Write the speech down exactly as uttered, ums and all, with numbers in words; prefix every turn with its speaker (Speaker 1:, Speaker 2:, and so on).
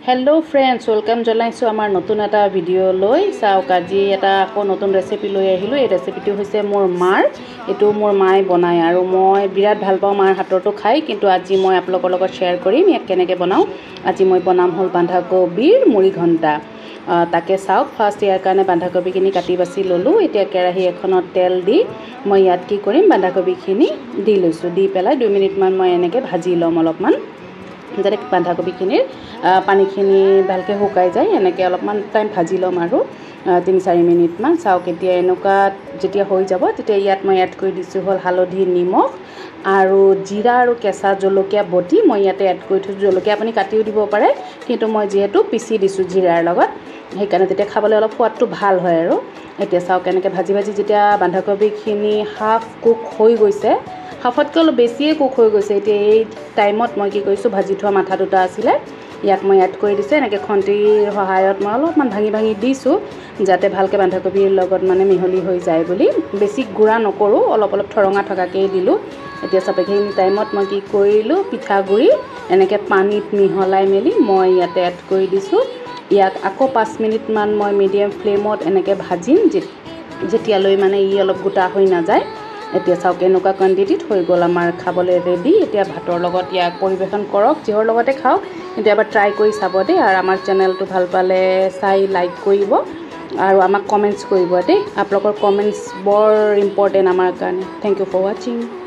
Speaker 1: Hello friends welcome जनाइছো आमार नतुन एटा video लई चाওক আজি এটা আকৌ নতুন ৰেচিপি লৈ আহিলো। এই ৰেচিপিটো হৈছে মোৰ মাৰ, এটো মোৰ মাই বনায় আৰু মই বিৰাট ভাল পাওঁ মাৰ হাতৰটো খাই, কিন্তু আজি মই আপোনালোকৰ লগত শেয়াৰ কৰিম ইয়াক কেনেকৈ বনাও। আজি মই বনাম হল বন্ধাকবিৰ মুড়ি ঘণ্টা। তাকে চাওক, ফাৰ্ষ্ট ইয়াৰ কাৰণে বন্ধাকবিখিনি কাটি বাছি ললো। এতিয়া কেৰাহী এখনত তেল দি মই ইয়াত কি কৰিম, বন্ধাকবিখিনি দি লৈছো। দি পেলাই দুই মিনিট মান মই এনেকৈ ভাজি লম অলপমান, যাতে বন্ধাকবিখিনিৰ পানীখিনি ভালকে শুকাই যায়। এনেকৈ অলপমান টাইম ভাজি ল'ম আৰু তিনি চাৰি মিনিটমান। চাওক এতিয়া এনেকুৱা যেতিয়া হৈ যাব, তেতিয়া ইয়াত মই এড কৰি দিছোঁ হ'ল হালধি, নিমখ আৰু জিৰা আৰু কেঁচা জলকীয়া বটি মই ইয়াতে এড কৰি থৈছোঁ। জলকীয়া আপুনি কাটিও দিব পাৰে, কিন্তু মই যিহেতু পিচি দিছোঁ জিৰাৰ লগত, সেইকাৰণে তেতিয়া খাবলৈ অলপ সোৱাদটো ভাল হয় আৰু। এতিয়া চাওক এনেকৈ ভাজি ভাজি যেতিয়া বন্ধাকবিখিনি হাফ কুক হৈ গৈছে, হাফতকৈ অলপ বেছিয়ে কুক হৈ গৈছে, এতিয়া এই টাইমত মই কি কৰিছোঁ, ভাজি থোৱা মাথা দুটা আছিলে ইয়াক মই এড কৰি দিছোঁ। এনেকৈ খন্তিৰ সহায়ত মই অলপমান ভাঙি ভাঙি দিছোঁ, যাতে ভালকৈ বন্ধাকবিৰ লগত মানে মিহলি হৈ যায় বুলি। বেছি গুড়া নকৰোঁ, অলপ অলপ ঠৰঙা থকাকেই দিলোঁ। এতিয়া চাওক এইখিনি টাইমত মই কি কৰিলোঁ, পিঠাগুড়ি এনেকৈ পানীত মিহলাই মেলি মই ইয়াতে এড কৰি দিছোঁ। ইয়াক আকৌ পাঁচ মিনিটমান মই মিডিয়াম ফ্লেমত এনেকৈ ভাজিম, যেতিয়ালৈ মানে ই অলপ গোটা হৈ নাযায়। এতিয়া চাওক এনেকুৱা কোৱান্টিটিত হৈ গ'ল আমাৰ খাবলৈ ৰেডি। এতিয়া ভাতৰ লগত ইয়াক পৰিৱেশন কৰক, যিহৰ লগতে খাওক, কিন্তু এবাৰ ট্ৰাই কৰি চাব দেই। আৰু আমাৰ চেনেলটো ভাল পালে চাই লাইক কৰিব আৰু আমাক কমেণ্টছ কৰিব দেই। আপোনালোকৰ কমেণ্টছ বৰ ইম্পৰ্টেণ্ট আমাৰ কাৰণে। থেংক ইউ ফৰ ৱাচিং।